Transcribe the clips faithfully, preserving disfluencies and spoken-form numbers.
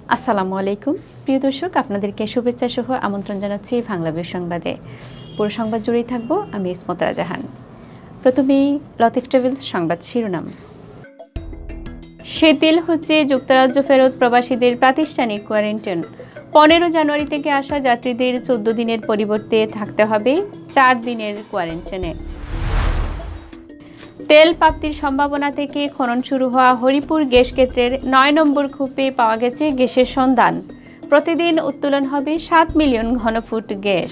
আসসালামু আলাইকুম প্রিয় দর্শক, আপনাদেরকে শুভেচ্ছা সহ আমন্ত্রণ জানাচ্ছি বাংলাভিউ সংবাদে। পুরো সংবাদ জুড়েই থাকবো আমি ইসমত জাহান। প্রথমেই লতিফ ট্রাভেলস সংবাদ শিরোনাম। শিথিল হচ্ছে যুক্তরাজ্য ফেরত প্রবাসীদের প্রাতিষ্ঠানিক কোয়ারেন্টাইন। পনেরো জানুয়ারি থেকে আসা যাত্রীদের চোদ্দ দিনের পরিবর্তে থাকতে হবে চার দিনের কোয়ারেন্টাইনে। তেল প্রাপ্তির সম্ভাবনা থেকে খনন শুরু হওয়া হরিপুর গ্যাস ক্ষেত্রের নয় নম্বর কূপে পাওয়া গেছে গ্যাসের সন্ধান। প্রতিদিন উত্তোলন হবে সাত মিলিয়ন ঘনফুট গ্যাস।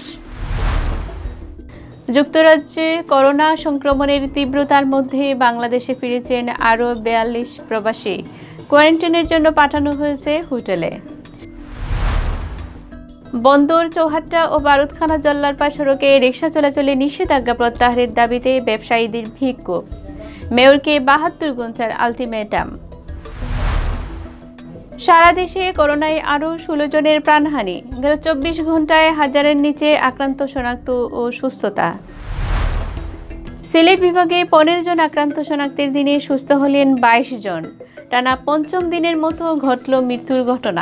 যুক্তরাজ্যে করোনা সংক্রমণের তীব্রতার মধ্যে বাংলাদেশে ফিরেছেন আরও বিয়াল্লিশ প্রবাসী। কোয়ারেন্টাইনের জন্য পাঠানো হয়েছে হোটেলে। বন্দর, চৌহাট্টা ও বারুদখানা জল্লারপাড় সড়কে রিকশা চলাচলে নিষেধাজ্ঞা প্রত্যাহারের দাবিতে ব্যবসায়ীদের বিক্ষোভ। মেয়রকে বাহাত্তর ঘন্টার আলটিমেটাম। সারা দেশে করোনায় আরও ষোলো জনের প্রাণহানি। গেল চব্বিশ ঘন্টায় হাজারের নিচে আক্রান্ত শনাক্ত ও সুস্থতা। সিলেট বিভাগে পনেরো জন আক্রান্ত শনাক্তের দিনে সুস্থ হলেন বাইশ জন। টানা পঞ্চম দিনের মতো ঘটল মৃত্যুর ঘটনা।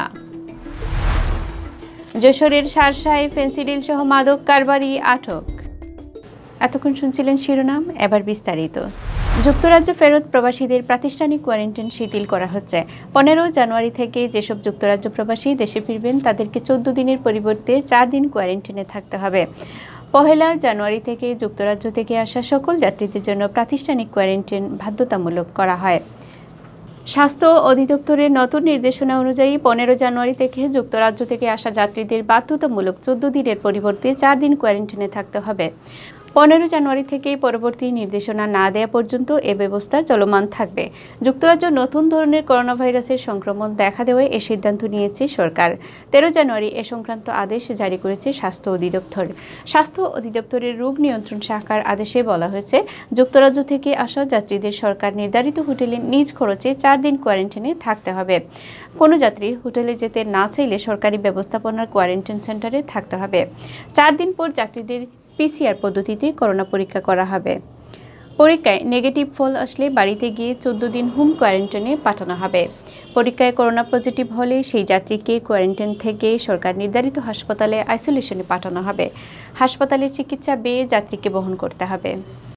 যশোরের শার্শায় ফেন্সিডিল সহ মাদক কারবারি আটক। এতক্ষণ শুনছিলেন শিরোনাম, এবার বিস্তারিত। যুক্তরাজ্য ফেরত প্রবাসীদের প্রাতিষ্ঠানিক কোয়ারেন্টাইন শিথিল করা হচ্ছে। পনেরো জানুয়ারি থেকে যেসব যুক্তরাজ্য প্রবাসী দেশে ফিরবেন তাদেরকে চোদ্দ দিনের পরিবর্তে চার দিন কোয়ারেন্টাইনে থাকতে হবে। পহেলা জানুয়ারি থেকে যুক্তরাজ্য থেকে আসা সকল যাত্রীদের জন্য প্রাতিষ্ঠানিক কোয়ারেন্টাইন বাধ্যতামূলক করা হয়। স্বাস্থ্য অধিদপ্তরের নতুন নির্দেশনা অনুযায়ী পনেরো জানুয়ারি থেকে যুক্তরাজ্য থেকে আসা যাত্রীদের বাধ্যতামূলক চোদ্দ দিনের পরিবর্তে চার দিন কোয়ারেন্টাইনে থাকতে হবে। পনেরো জানুয়ারি থেকে পরবর্তী নির্দেশনা না দেওয়া পর্যন্ত এ ব্যবস্থা চলমান থাকবে। যুক্তরাজ্য নতুন ধরনের করোনা ভাইরাসের সংক্রমণ দেখা দেওয়ায় এ সিদ্ধান্ত নিয়েছে সরকার। তেরো জানুয়ারি এ সংক্রান্ত আদেশ জারি করেছে স্বাস্থ্য অধিদপ্তর। স্বাস্থ্য অধিদপ্তরের রোগ নিয়ন্ত্রণ শাখার আদেশে বলা হয়েছে, যুক্তরাজ্য থেকে আসা যাত্রীদের সরকার নির্ধারিত হোটেলে নিজ খরচে চার দিন কোয়ারেন্টাইনে থাকতে হবে। কোনো যাত্রী হোটেলে যেতে না চাইলে সরকারি ব্যবস্থাপনার কোয়ারেন্টাইন সেন্টারে থাকতে হবে। চার দিন পর যাত্রীদের পিসিআর পদ্ধতিতে করোনা পরীক্ষা করা হবে। পরীক্ষায় নেগেটিভ ফল আসলে বাড়িতে গিয়ে চোদ্দ দিন হোম কোয়ারেন্টাইনে পাঠানো হবে। পরীক্ষায় করোনা পজিটিভ হলে সেই যাত্রীকে কোয়ারেন্টাইন থেকে সরকার নির্ধারিত হাসপাতালে আইসোলেশনে পাঠানো হবে। হাসপাতালে চিকিৎসা ব্যয়ে যাত্রীকে বহন করতে হবে।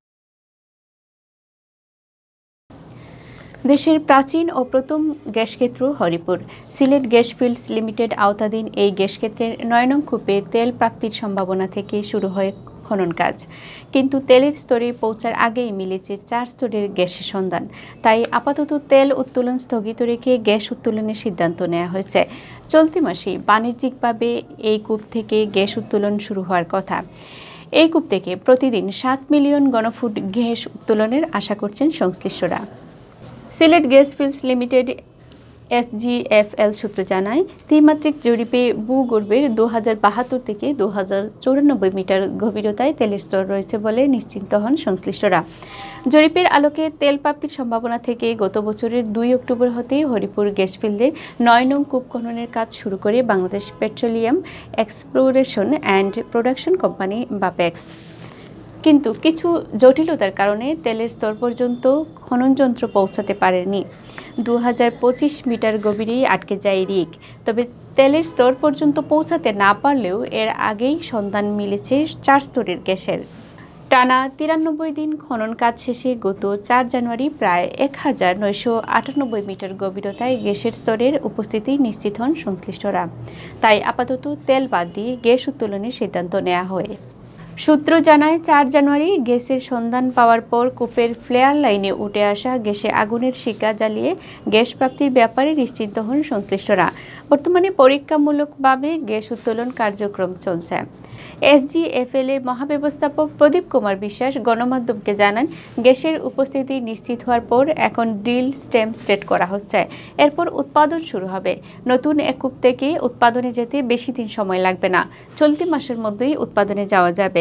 দেশের প্রাচীন ও প্রথম গ্যাস ক্ষেত্র Haripur. Sylhet gas fields limited আওতাধীন এই গ্যাস ক্ষেত্রের নয় নং কূপে তেল প্রাপ্তির সম্ভাবনা থেকে শুরু হয় খনন কাজ, কিন্তু তেলের স্তরে পৌঁছার আগেই মিলেছে চার স্তরের গ্যাসের সন্ধান। তাই আপাতত তেল উত্তোলন স্থগিত রেখে গ্যাস উত্তোলনের সিদ্ধান্ত নেওয়া হয়েছে। চলতি মাসে বাণিজ্যিকভাবে এই কূপ থেকে গ্যাস উত্তোলন শুরু হওয়ার কথা। এই কূপ থেকে প্রতিদিন সাত মিলিয়ন ঘনফুট গ্যাস উত্তোলনের আশা করছেন সংশ্লিষ্টরা। Sylhet gas fields limited SGFL সূত্র জানায়, ত্রিমাত্রিক জরিপে ভূগর্ভের দু হাজার বাহাত্তর থেকে দু হাজার চৌরানব্বই মিটার গভীরতায় তেলের স্তর রয়েছে বলে নিশ্চিন্ত হন সংশ্লিষ্টরা। জরিপের আলোকে তেল প্রাপ্তির সম্ভাবনা থেকে গত বছরের দুই অক্টোবর হতেই হরিপুর গ্যাস ফিল্ডের নয় নং কূপ খননের কাজ শুরু করে Bangladesh petroleum exploration and production company বা প্যাক্স। কিন্তু কিছু জটিলতার কারণে তেলের স্তর পর্যন্ত খননযন্ত্র পৌঁছাতে পারেনি। দু হাজার পঁচিশ মিটার গভীরেই আটকে যায় রিগ। তবে তেলের স্তর পর্যন্ত পৌঁছাতে না পারলেও এর আগেই সন্ধান মিলেছে চার স্তরের গ্যাসের। টানা তিরানব্বই দিন খনন কাজ শেষে গত চার জানুয়ারি প্রায় এক হাজার নয়শো আটানব্বই মিটার গভীরতায় গ্যাসের স্তরের উপস্থিতি নিশ্চিত হন সংশ্লিষ্টরা। তাই আপাতত তেল বাদ দিয়ে গ্যাস উত্তোলনের সিদ্ধান্ত নেওয়া হয়। সূত্র জানায়, চার জানুয়ারি গ্যাসের সন্ধান পাওয়ার পর কূপের ফ্লেয়ার লাইনে উঠে আসা গ্যাসে আগুনের শিকা জ্বালিয়ে গ্যাস প্রাপ্তির ব্যাপারে নিশ্চিন্ত হন সংশ্লিষ্টরা। বর্তমানে পরীক্ষামূলকভাবে গ্যাস উত্তোলন কার্যক্রম চলছে। এসজিএফএল এর মহাব্যবস্থাপক প্রদীপ কুমার বিশ্বাস গণমাধ্যমকে জানান, গ্যাসের উপস্থিতি নিশ্চিত হওয়ার পর এখন ড্রিল স্টেম সেট করা হচ্ছে। এরপর উৎপাদন শুরু হবে। নতুন এক কূপ থেকে উৎপাদনে যেতে বেশি দিন সময় লাগবে না। চলতি মাসের মধ্যেই উৎপাদনে যাওয়া যাবে।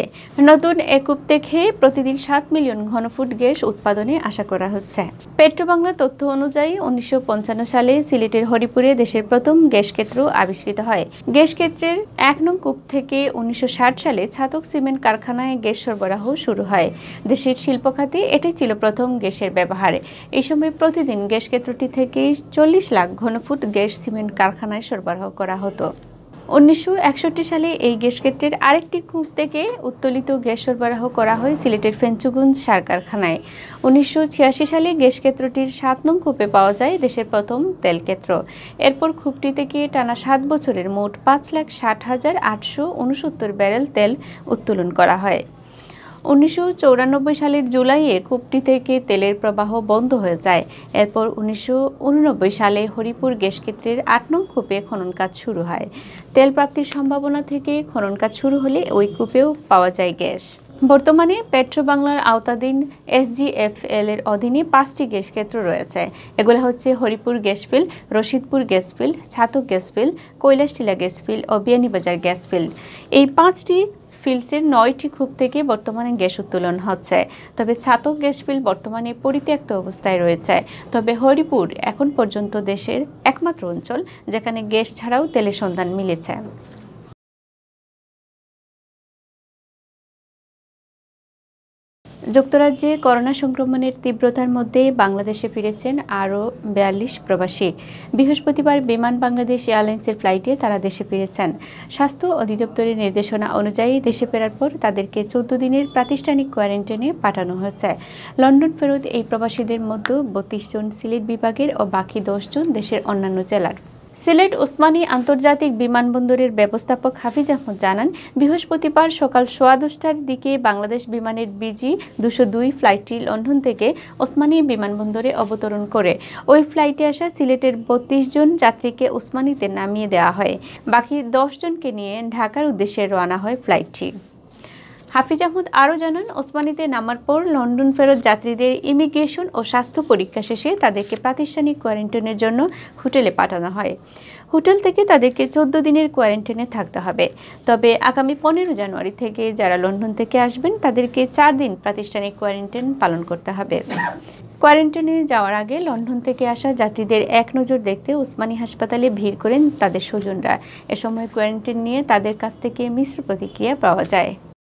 নতুন এ কূপ থেকে প্রতিদিন সাত মিলিয়ন ঘনফুট গ্যাস উৎপাদনে আশা করা হচ্ছে। পেট্রোবাংলার তথ্য অনুযায়ী উনিশশো পঞ্চান্ন সালে সিলেটের হরিপুরে দেশের প্রথম গ্যাস ক্ষেত্র আবিষ্কৃত হয়। গ্যাস ক্ষেত্রের এক নং কূপ থেকে উনিশশো ষাট সালে ছাতক সিমেন্ট কারখানায় গ্যাস সরবরাহ শুরু হয়। দেশের শিল্প খাতে এটাই ছিল প্রথম গ্যাসের ব্যবহার। এই সময় প্রতিদিন গ্যাস ক্ষেত্রটি থেকে চল্লিশ লাখ ঘনফুট গ্যাস সিমেন্ট কারখানায় সরবরাহ করা হতো। উনিশশো একষট্টি সালে এই গ্যাস ক্ষেত্রের আরেকটি কূপ থেকে উত্তোলিত গ্যাস সরবরাহ করা হয় সিলেটের ফেঞ্চুগঞ্জ সার কারখানায়। উনিশশো ছিয়াশি সালে গ্যাস ক্ষেত্রটির সাত নং কূপে পাওয়া যায় দেশের প্রথম তেল ক্ষেত্র। এরপর কূপটি থেকে টানা সাত বছরের মোট পাঁচ লাখ ষাট হাজার আটশো উনসত্তর ব্যারেল তেল উত্তোলন করা হয়। উনিশশো চৌরানব্বই সালের জুলাইয়ে কূপটি থেকে তেলের প্রবাহ বন্ধ হয়ে যায়। এরপর উনিশশো উননব্বই সালে হরিপুর গ্যাস ক্ষেত্রের আট নং কূপে খনন কাজ শুরু হয়। তেল প্রাপ্তির সম্ভাবনা থেকে খনন কাজ শুরু হলে ওই কূপেও পাওয়া যায় গ্যাস। বর্তমানে পেট্রোবাংলার আওতাধীন এসজিএফএল এর অধীনে পাঁচটি গ্যাস ক্ষেত্র রয়েছে। এগুলো হচ্ছে Haripur gas field, Rashidpur gas field, Chhatak gas field, Kailashtila gas field ও বিয়ানীবাজার গ্যাস ফিল্ড। এই পাঁচটি ফিল্ডসের নয়টি কূপ থেকে বর্তমানে গ্যাস উত্তোলন হচ্ছে। তবে ছাতক গ্যাস ফিল্ড বর্তমানে পরিত্যক্ত অবস্থায় রয়েছে। তবে হরিপুর এখন পর্যন্ত দেশের একমাত্র অঞ্চল যেখানে গ্যাস ছাড়াও তেলের সন্ধান মিলেছে। যুক্তরাজ্যে করোনা সংক্রমণের তীব্রতার মধ্যে বাংলাদেশে ফিরেছেন আরও বিয়াল্লিশ প্রবাসী। বৃহস্পতিবার বিমান বাংলাদেশ এয়ারলাইন্সের ফ্লাইটে তারা দেশে ফিরেছেন। স্বাস্থ্য অধিদপ্তরের নির্দেশনা অনুযায়ী দেশে ফেরার পর তাদেরকে চোদ্দ দিনের প্রাতিষ্ঠানিক কোয়ারেন্টাইনে পাঠানো হয়েছে। লন্ডন ফেরত এই প্রবাসীদের মধ্যে বত্রিশ জন সিলেট বিভাগের ও বাকি দশ জন দেশের অন্যান্য জেলার। সিলেট ওসমানী আন্তর্জাতিক বিমানবন্দরের ব্যবস্থাপক হাফিজ আহমদ জানান, বৃহস্পতিবার সকাল সোয়া দশটার দিকে বাংলাদেশ বিমানের বিজি দুশো দুই ফ্লাইটটি লন্ডন থেকে ওসমানী বিমানবন্দরে অবতরণ করে। ওই ফ্লাইটে আসা সিলেটের বত্রিশ জন যাত্রীকে ওসমানীতে নামিয়ে দেওয়া হয়। বাকি দশ জনকে নিয়ে ঢাকার উদ্দেশ্যে রওনা হয় ফ্লাইটটি। হাফিজ আহমদ আরও জানান, ওসমানীতে নামার পর লন্ডন ফেরত যাত্রীদের ইমিগ্রেশন ও স্বাস্থ্য পরীক্ষা শেষে তাদেরকে প্রাতিষ্ঠানিক কোয়ারেন্টাইনের জন্য হোটেলে পাঠানো হয়। হোটেল থেকে তাদেরকে চোদ্দ দিনের কোয়ারেন্টাইনে থাকতে হবে। তবে আগামী পনেরো জানুয়ারি থেকে যারা লন্ডন থেকে আসবেন তাদেরকে চার দিন প্রাতিষ্ঠানিক কোয়ারেন্টাইন পালন করতে হবে। কোয়ারেন্টাইনে যাওয়ার আগে লন্ডন থেকে আসা যাত্রীদের এক নজর দেখতে ওসমানী হাসপাতালে ভিড় করেন তাদের স্বজনরা। এ সময় কোয়ারেন্টাইন নিয়ে তাদের কাছ থেকে মিশ্র প্রতিক্রিয়া পাওয়া যায়।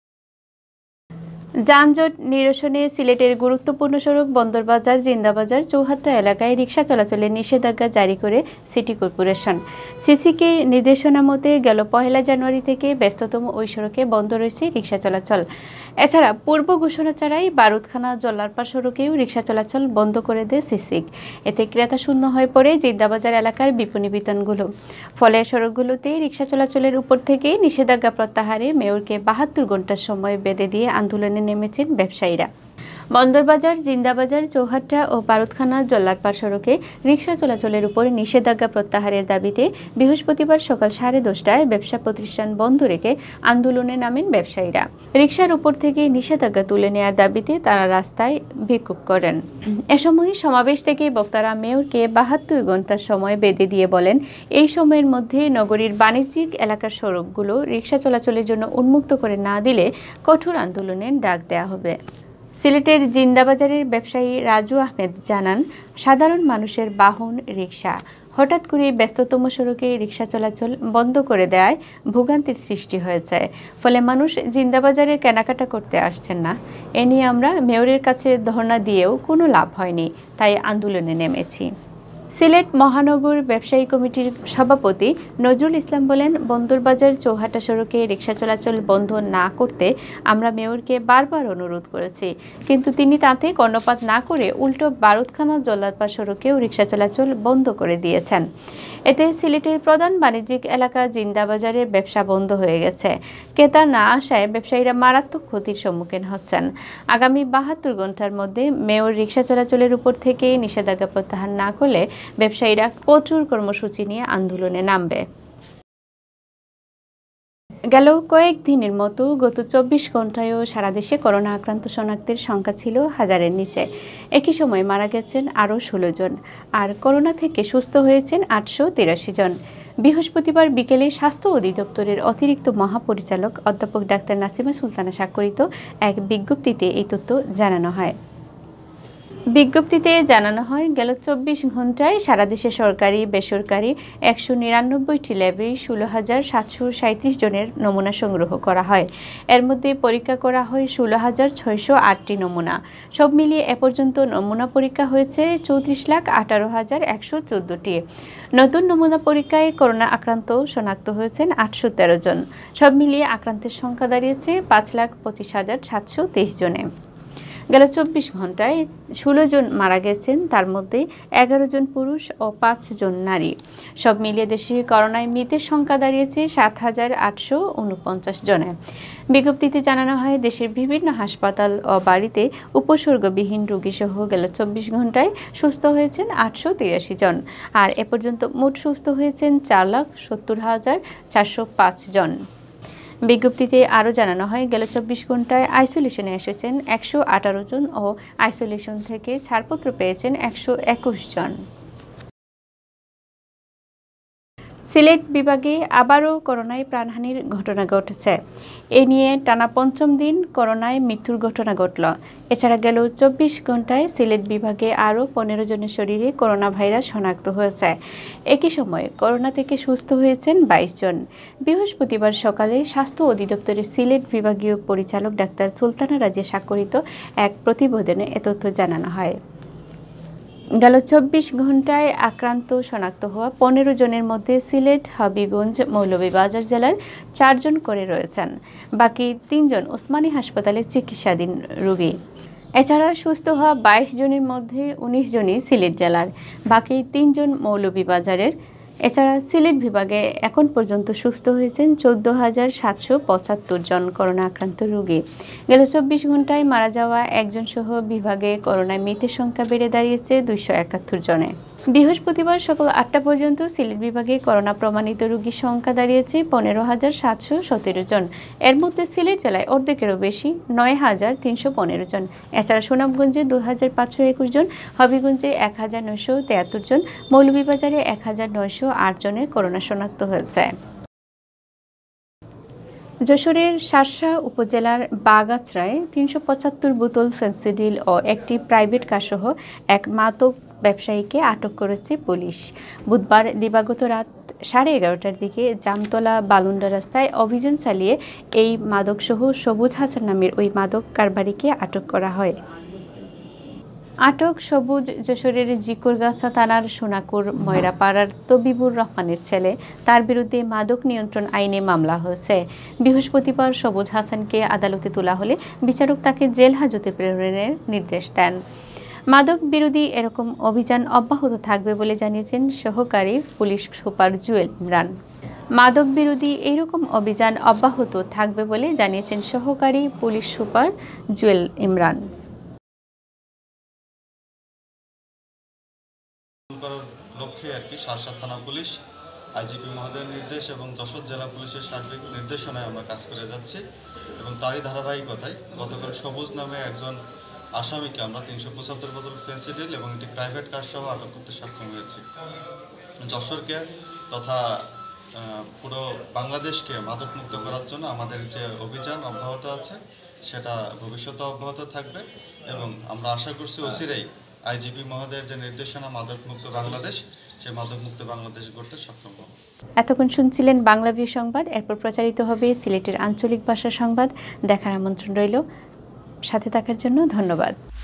যানজট নিরসনে সিলেটের গুরুত্বপূর্ণ সড়ক বন্দরবাজার জিন্দাবাজার চৌহাট্টা এলাকায় রিকশা চলাচলের নিষেধাজ্ঞা জারি করে সিটি কর্পোরেশন। সিসিকে নির্দেশনা মতে গেল পহেলা জানুয়ারি থেকে ব্যস্ততম ওই সড়কে বন্ধ রয়েছে রিকশা চলাচল। এছাড়া পূর্ব ঘোষণা ছাড়াই বারুদখানা জল্লারপাড় সড়কেও রিকশা চলাচল বন্ধ করে দেয় সিসিক। এতে ক্রেতা শূন্য হয়ে পড়ে জিন্দাবাজার এলাকার বিপণী বিতানগুলো। ফলে সড়কগুলোতে রিকশা চলাচলের উপর থেকে নিষেধাজ্ঞা প্রত্যাহারে মেয়রকে বাহাত্তর ঘন্টার সময় বেঁধে দিয়ে আন্দোলনে নেমেছেন ব্যবসায়ীরা। বন্দরবাজার জিন্দাবাজার চৌহাট্টা ও বারুদখানা জল্লারপাড় সড়কে রিকশা চলাচলের উপর নিষেধাজ্ঞা প্রত্যাহারের দাবিতে বৃহস্পতিবার সকাল সাড়ে দশটায় ব্যবসা প্রতিষ্ঠান বন্ধ রেখে আন্দোলনে নামেন ব্যবসায়ীরা। রিকশার উপর থেকে নিষেধাজ্ঞা তুলে নেওয়ার দাবিতে তারা রাস্তায় বিক্ষোভ করেন। এ সময় সমাবেশ থেকে বক্তারা মেয়রকে বাহাত্তর ঘন্টার সময় বেঁধে দিয়ে বলেন, এই সময়ের মধ্যে নগরীর বাণিজ্যিক এলাকার সড়কগুলো রিকশা চলাচলের জন্য উন্মুক্ত করে না দিলে কঠোর আন্দোলনের ডাক দেওয়া হবে। সিলেটের জিন্দাবাজারের ব্যবসায়ী রাজু আহমেদ জানান, সাধারণ মানুষের বাহন রিকশা হঠাৎ করে ব্যস্ততম সড়কে রিকশা চলাচল বন্ধ করে দেওয়ায় ভোগান্তির সৃষ্টি হয়েছে। ফলে মানুষ জিন্দাবাজারে কেনাকাটা করতে আসছেন না। এ নিয়ে আমরা মেয়রের কাছে ধর্ণা দিয়েও কোনো লাভ হয়নি, তাই আন্দোলনে নেমেছি। সিলেট মহানগর ব্যবসায়ী কমিটির সভাপতি নজরুল ইসলাম বলেন, বন্দরবাজার চৌহাট্টা সড়কে রিকশা চলাচল বন্ধ না করতে আমরা মেয়রকে বারবার অনুরোধ করেছি, কিন্তু তিনি তাতে কর্ণপাত না করে উল্টো বারুদখানা জল্লারপাড় সড়কেও রিকশা চলাচল বন্ধ করে দিয়েছেন। এতে সিলেটের প্রধান বাণিজ্যিক এলাকা জিন্দাবাজারে ব্যবসা বন্ধ হয়ে গেছে। ক্রেতা না আসায় ব্যবসায়ীরা মারাত্মক ক্ষতির সম্মুখীন হচ্ছেন। আগামী বাহাত্তর ঘন্টার মধ্যে মেয়র রিকশা চলাচলের উপর থেকে নিষেধাজ্ঞা প্রত্যাহার না করলে ব্যবসায়ীরা কঠোর কর্মসূচি নিয়ে আন্দোলনে নামবে। গেল কয়েকদিনের মতো গত চব্বিশ ঘন্টায়ও সারা দেশে করোনা আক্রান্ত শনাক্তের সংখ্যা ছিল হাজারের নিচে। একই সময় মারা গেছেন আরও ষোলো জন, আর করোনা থেকে সুস্থ হয়েছেন আটশো তিরাশি জন। বৃহস্পতিবার বিকেলে স্বাস্থ্য অধিদপ্তরের অতিরিক্ত মহাপরিচালক অধ্যাপক ডাক্তার নাসিমা সুলতানা স্বাক্ষরিত এক বিজ্ঞপ্তিতে এই তথ্য জানানো হয়। বিজ্ঞপ্তিতে জানানো হয়, গেল চব্বিশ ঘন্টায় সারা দেশে সরকারি বেসরকারি একশো নিরানব্বইটি ল্যাবে ষোলো হাজার সাতশো সাঁত্রিশ জনের নমুনা সংগ্রহ করা হয়। এর মধ্যে পরীক্ষা করা হয় ষোলো হাজার ছয়শো আটটি নমুনা। সব মিলিয়ে এ পর্যন্ত নমুনা পরীক্ষা হয়েছে চৌত্রিশ লাখ আঠারো হাজার একশো চোদ্দোটি। নতুন নমুনা পরীক্ষায় করোনা আক্রান্ত শনাক্ত হয়েছেন আটশো তেরো জন। সব মিলিয়ে আক্রান্তের সংখ্যা দাঁড়িয়েছে পাঁচ লাখ পঁচিশ হাজার সাতশো তেইশ জনে। গেল চব্বিশ ঘন্টায় ষোলো জন মারা গেছেন, তার মধ্যে এগারো জন পুরুষ ও পাঁচ জন নারী। সব মিলিয়ে দেশে করোনায় মৃতের সংখ্যা দাঁড়িয়েছে সাত হাজার আটশো উনপঞ্চাশ জনে। বিজ্ঞপ্তিতে জানানো হয়, দেশের বিভিন্ন হাসপাতাল ও বাড়িতে উপসর্গবিহীন রোগীসহ গেল চব্বিশ ঘন্টায় সুস্থ হয়েছেন আটশো তিরাশি জন, আর এ পর্যন্ত মোট সুস্থ হয়েছেন চার লাখ সত্তর হাজার চারশো পাঁচ জন। বিজ্ঞপ্তিতে আরও জানানো হয়, গেল চব্বিশ ঘন্টায় আইসোলেশনে এসেছেন একশো আঠারো জন ও আইসোলেশন থেকে ছাড়পত্র পেয়েছেন একশো একুশ জন। সিলেট বিভাগে আবারও করোনায় প্রাণহানির ঘটনা ঘটেছে। এ নিয়ে টানা পঞ্চম দিন করোনায় মৃত্যুর ঘটনা ঘটল। এছাড়া গেল চব্বিশ ঘন্টায় সিলেট বিভাগে আরও পনেরো জনের শরীরে করোনা ভাইরাস শনাক্ত হয়েছে। একই সময়ে করোনা থেকে সুস্থ হয়েছেন বাইশ জন। বৃহস্পতিবার সকালে স্বাস্থ্য অধিদপ্তরের সিলেট বিভাগীয় পরিচালক ডাক্তার সুলতানা রাজিয়া স্বাক্ষরিত এক প্রতিবেদনে এ তথ্য জানানো হয়। গেল চব্বিশ ঘন্টায় আক্রান্ত শনাক্ত হওয়া পনেরো জনের মধ্যে সিলেট, হবিগঞ্জ, মৌলভীবাজার জেলার চারজন করে রয়েছেন। বাকি তিনজন ওসমানী হাসপাতালে চিকিৎসাধীন রোগী। এছাড়া সুস্থ হওয়া বাইশ জনের মধ্যে উনিশ জনই সিলেট জেলার, বাকি তিনজন মৌলভীবাজারের। এছাড়া সিলেট বিভাগে এখন পর্যন্ত সুস্থ হয়েছেন চোদ্দ হাজার সাতশো পঁচাত্তর জন করোনা আক্রান্ত রোগী। গেল চব্বিশ ঘন্টায় মারা যাওয়া একজন সহ বিভাগে করোনায় মৃতের সংখ্যা বেড়ে দাঁড়িয়েছে দুইশো একাত্তর জনে। বৃহস্পতিবার সকাল আটটা পর্যন্ত সিলেট বিভাগে করোনা প্রমাণিত রোগীর সংখ্যা দাঁড়িয়েছে পনেরো হাজার সাতশো সতেরো জন। এর মধ্যে সিলেট জেলায় অর্ধেকেরও বেশি নয় হাজার তিনশো পনেরো জন। এছাড়া সুনামগঞ্জে দু হাজার পাঁচশো একুশ জন, হবিগঞ্জে এক হাজার নয়শো তেয়াত্তর জন, মৌলভীবাজারে এক হাজার নয়শো আট জনের করোনা শনাক্ত হয়েছে। যশোরের শার্শা উপজেলার বাগাছড়ায় তিনশো পঁচাত্তর বোতল ফেন্সিডিল ও একটি প্রাইভেট কারসহ এক মাদক ব্যবসায়ীকে আটক করেছে পুলিশ। বুধবার দিবাগত রাত সাড়ে এগারোটার দিকে জামতলা বালুন্ডা রাস্তায় অভিযান চালিয়ে এই মাদকসহ সবুজ হাসান নামের ওই মাদক কারবারিকে আটক করা হয়। আটক সবুজ যশোরের জিকুরগাছা থানার সোনাকুর ময়রাপাড়ার তবিবুর রহমানের ছেলে। তার বিরুদ্ধে মাদক নিয়ন্ত্রণ আইনে মামলা হয়েছে। বৃহস্পতিবার সবুজ হাসানকে আদালতে তোলা হলে বিচারক তাকে জেল হাজতে প্রেরণের নির্দেশ দেন। মাদক বিরোধী এরকম অভিযান অব্যাহত থাকবে বলে জানিয়েছেন সহকারী পুলিশ সুপার জুয়েল ইমরান। মাদক বিরোধী এইরকম অভিযান অব্যাহত থাকবে বলে জানিয়েছেন সহকারী পুলিশ সুপার জুয়েল ইমরান। লক্ষ্যে আর কি শার্শা থানা পুলিশ, আইজিপি মহোদয়ের নির্দেশ এবং যশোর জেলা পুলিশের সার্বিক নির্দেশনায় আমরা কাজ করে যাচ্ছি এবং তারই ধারাবাহিকতায় গতকাল সবুজ নামে একজন আসামিকে আমরা তিনশো পঁচাত্তর বোতল ফেন্সিডিল এবং একটি প্রাইভেট কার সহ আটক করতে সক্ষম হয়েছি। যশোরকে তথা পুরো বাংলাদেশকে মাদকমুক্ত করার জন্য আমাদের যে অভিযান অব্যাহত আছে সেটা ভবিষ্যতে অব্যাহত থাকবে এবং আমরা আশা করছি অচিরেই আইজিপি মহোদয়ের যে নির্দেশনা মাদকমুক্ত বাংলাদেশ, সেই মাদকমুক্ত বাংলাদেশ গড়তে সক্ষম হবে। এতক্ষণ শুনছিলেন বাংলাভিউ সংবাদ। এরপর প্রচারিত হবে সিলেটের আঞ্চলিক ভাষা সংবাদ। দেখার আমন্ত্রণ রইল। সাথে থাকার জন্য ধন্যবাদ।